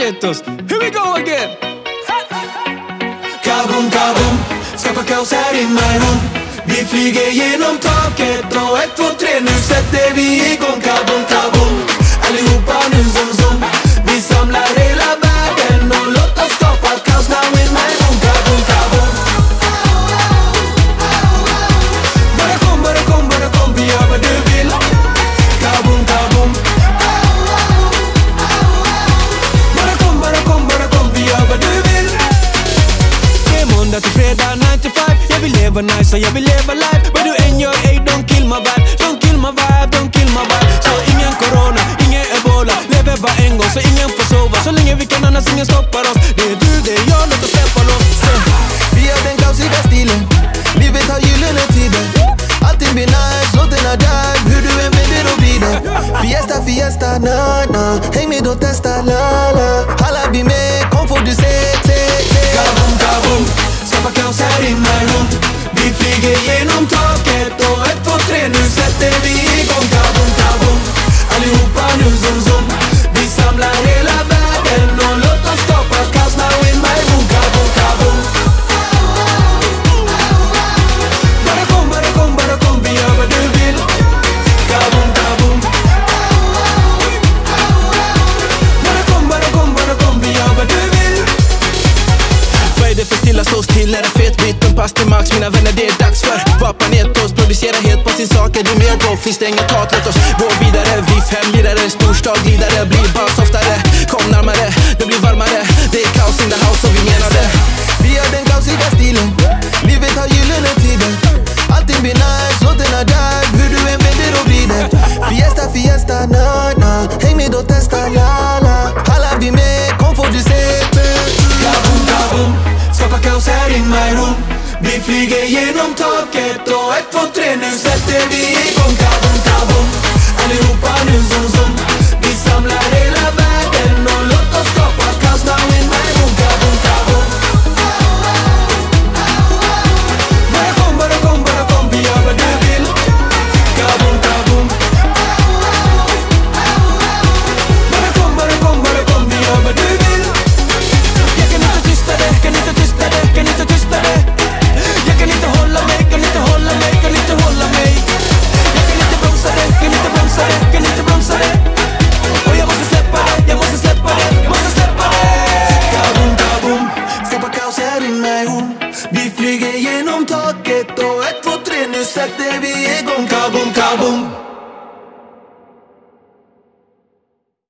Panetoz. Here we go again. Kaboom, kaboom, skapa kaos här i my room. Vi flyger genom taket och 1, 2, 3, nu sätter vi igång. Kaboom, kaboom, allihopa nu zoom, zoom. Vi samlar hela världen och låt oss skapa kaos now in my room. Kaboom, kaboom. Bara kom, vi gör vad du vill. Kaboom, kaboom. Bara kom, vi gör vad du vill. Det är måndag till fredag, 9 to 5. Jag vill leva nice och jag vill leva life. But du enjoy, ey, don't kill my vibe. Don't kill my vibe, don't kill my vibe. Så ingen corona, ingen ebola. Lever bara en gång så ingen får sova. Så länge vi kan annars ingen stoppar oss. Det är du, det är jag, låt oss släppa loss. Vi har den kaosiga stilen. Livet har gyllene tider. Allting blir nice, låten är där. Hur du än vänder och vrider. Fiesta, fiesta, na, na. Häng med och testa, la, la. Alla blir med, kom får du se. Kaboom, kaboom, skapa kaos här i my room. Vi flyger genom taket och 1, 2, 3, nu sätter vi igång. Kaboom, kaboom, allihopa nu zoom, zoom. Vi samlar hela världen och låt oss skapa kaos now in my room. Kaboom, kaboom. Bara kom, vi gör vad du vill. Kaboom, kaboom. Bara kom, vi gör vad du vill. Vad är det för stilla, stå still, är det fet bit? En pass till max, mina vänner, det är dags för Panetoz, producera helt på sin sak. Är du med då? Finns det inget hat, låt oss gå vidare. Vi 5 lirare, storstad glidare. Blir bara softare, kom närmare. Det blir varmare, det är kaos in the house och vi menar det. Vi har den kaosiga stilen. Livet har gyllene tider. Allting blir nice, låten är där. Hur du än vänder och vrider. Fiesta, fiesta, na, na. Häng med och testa, la, la. Alla blir med, kom får du se. Kaboom, kaboom, skapa kaos här i my room. Vi flyger genom taket och 1, 2, 3, nu sätter vi igång.